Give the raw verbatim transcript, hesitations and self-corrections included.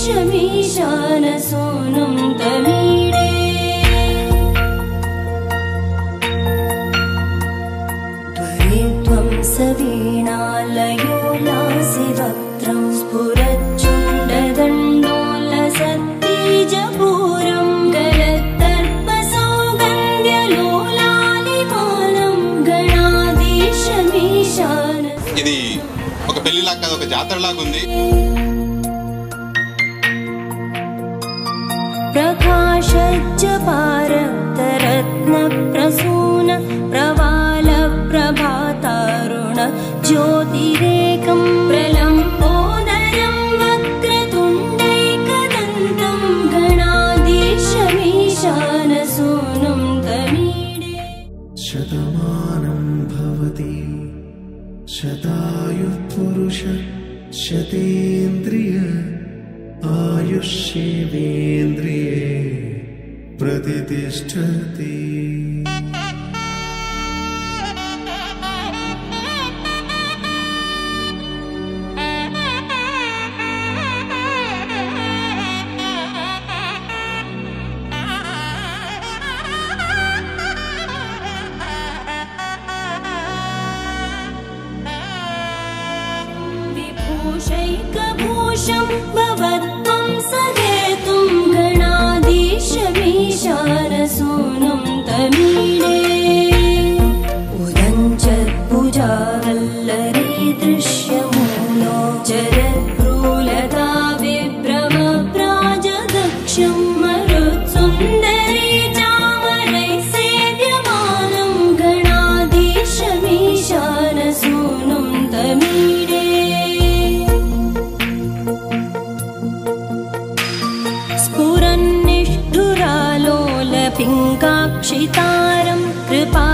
गणाधीशमीशानसूनुं तमीडे त्वरित्वं सवीणालयो लासिवक्त्रं स्फुरच्चुण्डदण्डोलसत्तेजपूरं गलत्तर्पसौगन्ध्यलोलालिमानं गणाधीशमीशान ఇది ఒక పెళ్లిలా కాదు ఒక జాతరలాగా ఉంది प्रकाशज्ज पारक्तरत्न प्रसून प्रवाल प्रभातारुण ज्योतिरेकं प्रलम्बोदरं वक्रतुण्डैकदन्तं गणाधीशमीशानसूनुं तमीडे शतमानं भवति शतायुः पुरुष शतेन्द्रिय आयुष्येवेन्द्रिये प्रतिष्ठति विभूषैकभूषं भवत्वं सहेतुं गणाधीशमीशानसूनुं तमीडे उदञ्चत्भुजावल्लरी दृश्यमूलो जरद्भ्रूलता विभ्रमप्राजदक्षं मरुत्सुन्दरी चामरैः सेव्यमानं गणाधीशमीशानसूनुं तमीडे स्फुरन्निष्ठुरालोलपिङ्गाक्षितारं कृपा